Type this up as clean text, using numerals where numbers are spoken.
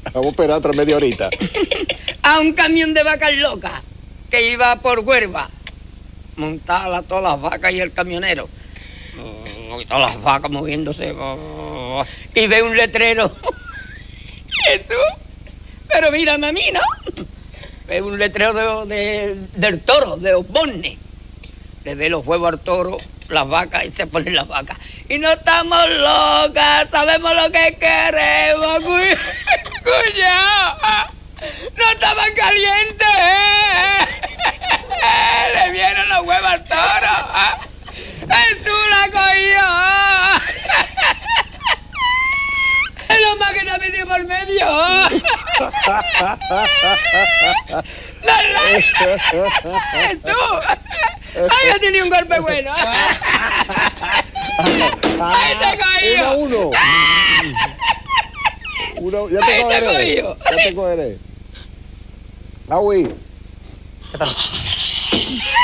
Vamos a esperar otra media horita. A un camión de vacas locas que iba por Huelva. Montadas todas las vacas y el camionero. Y todas las vacas moviéndose. Y ve un letrero. ¿Y tú? Pero mírame a mí, ¿no? Ve un letrero del toro, de Osborne. Le ve los huevos al toro, las vacas, y se ponen las vacas. Y no estamos locas, sabemos lo que queremos, cuñado. No estaban calientes, Le vieron los huevos al toro. Tú la cogió. Es lo más que no me dio por medio. Tú. Ay, ya tenía un golpe bueno. Ahí te cogió. 1-1. Ya te cogeré. Ya te cogeré. Agüí. ¿Qué tal?